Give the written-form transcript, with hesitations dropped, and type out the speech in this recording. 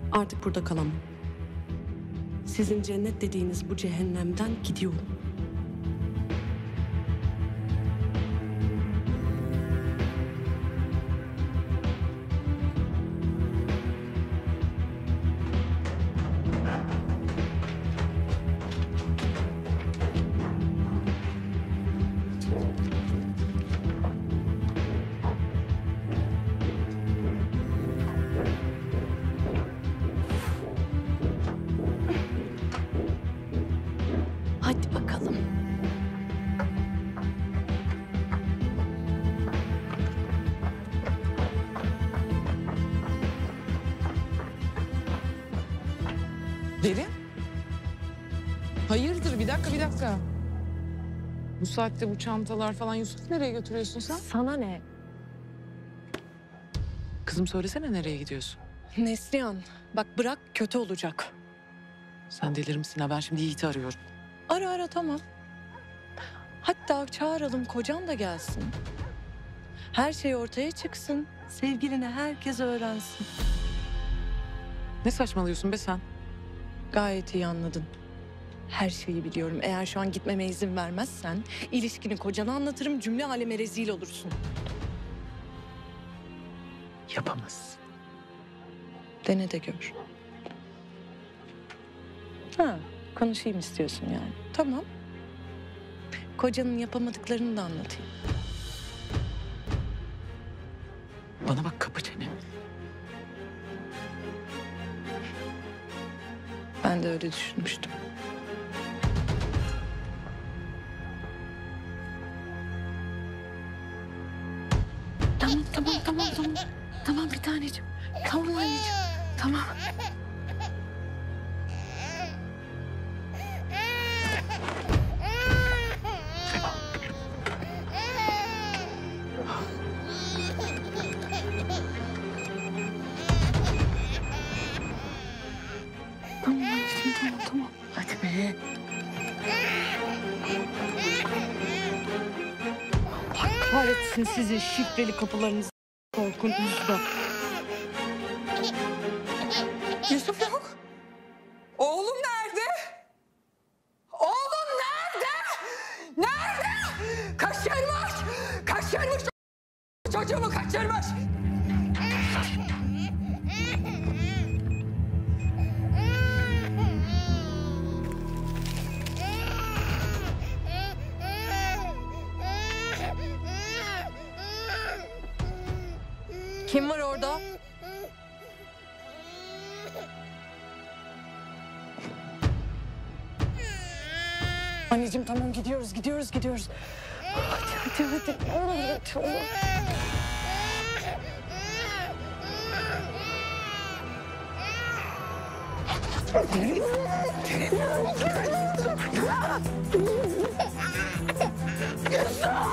Artık burada kalamam. Sizin cennet dediğiniz bu cehennemden gidiyorum. Hadi bakalım. Derin? Hayırdır? Bir dakika. Bu saatte bu çantalar falan, Yusuf nereye götürüyorsun sen? Sana ne? Kızım söylesene nereye gidiyorsun? Neslihan, bak bırak kötü olacak. Sen delir misin ha? Ben şimdi Yiğit'i arıyorum. Ara tamam. Hatta çağıralım, kocan da gelsin. Her şey ortaya çıksın. Sevgilini herkes öğrensin. Ne saçmalıyorsun be sen? Gayet iyi anladın. Her şeyi biliyorum. Eğer şu an gitmeme izin vermezsen ilişkini kocana anlatırım, cümle aleme rezil olursun. Yapamazsın. Dene de gör. Konuşayım istiyorsun yani. Tamam. Kocanın yapamadıklarını da anlatayım. Bana bak, kapı çeneni. Ben de öyle düşünmüştüm. Tamam. Tamam bir taneciğim. Tamam anneciğim. Tamam. Tamam anneciğim, tamam. Hadi be. Allah kahretsin sizi, şifreli kapılarınız korkunuzda. Yusuf yok. Oğlum nerede? Oğlum nerede? Nerede? Kaçırmış. Çocuğumu kaçırmış. Kim var orada? Anneciğim tamam, gidiyoruz. Hadi. Olur. Yusuf!